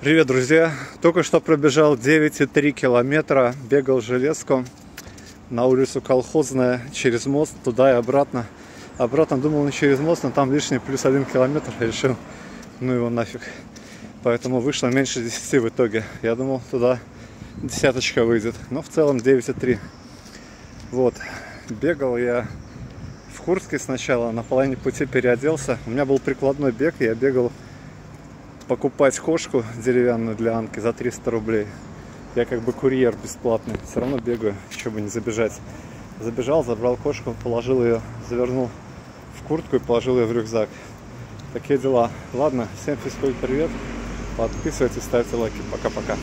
Привет, друзья! Только что пробежал 9,3 километра, бегал железку на улицу Колхозная, через мост, туда и обратно. Обратно думал не через мост, но там лишний плюс 1 километр, решил, ну его нафиг. Поэтому вышло меньше 10 в итоге. Я думал, туда десяточка выйдет, но в целом 9,3. Вот, бегал я в куртке сначала, на половине пути переоделся. У меня был прикладной бег, я бегал покупать кошку деревянную для Анки за 300 рублей. Я как бы курьер бесплатный, все равно бегаю, чтобы не забежать. Забежал, забрал кошку, положил ее, завернул в куртку и положил ее в рюкзак. Такие дела. Ладно, всем физкульт привет, подписывайтесь, ставьте лайки, пока-пока.